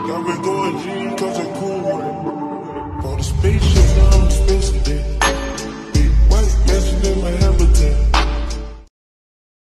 Got me going G cause I'm cool with it.